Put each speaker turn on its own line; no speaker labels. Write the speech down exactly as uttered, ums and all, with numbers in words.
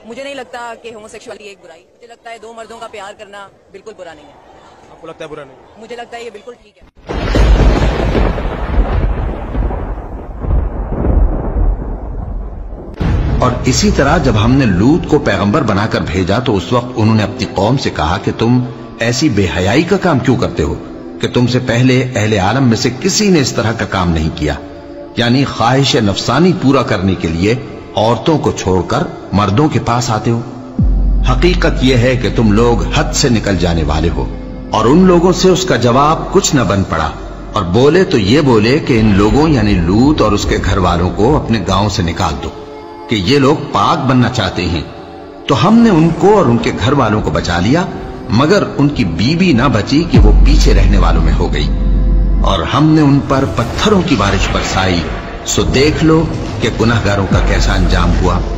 مجھے نہیں لگتا کہ ہوموسیکشوالٹی ایک برائی، مجھے لگتا ہے دو مردوں کا پیار کرنا بالکل برا نہیں ہے۔
آپ کو لگتا ہے برا نہیں؟
مجھے لگتا ہے یہ بالکل ٹھیک ہے۔
اور اسی طرح جب ہم نے لوط کو پیغمبر بنا کر بھیجا تو اس وقت انہوں نے اپنی قوم سے کہا کہ تم ایسی بے حیائی کا کام کیوں کرتے ہو کہ تم سے پہلے اہل عالم میں سے کسی نے اس طرح کا کام نہیں کیا، یعنی خواہش نفسانی پورا کرنے کے لیے عورتوں کو چھوڑ کر مردوں کے پاس آتے ہو۔ حقیقت یہ ہے کہ تم لوگ حد سے نکل جانے والے ہو۔ اور ان لوگوں سے اس کا جواب کچھ نہ بن پڑا، اور بولے تو یہ بولے کہ ان لوگوں یعنی لوط اور اس کے گھر والوں کو اپنے گاؤں سے نکال دو کہ یہ لوگ پاک بننا چاہتے ہیں۔ تو ہم نے ان کو اور ان کے گھر والوں کو بچا لیا، مگر ان کی بیوی نہ بچی کہ وہ پیچھے رہنے والوں میں ہو گئی، اور ہم نے ان پر پتھروں کی بارش برسائی۔ سو دیکھ لو کہ گناہگاروں کا کیسا انجام ہوا۔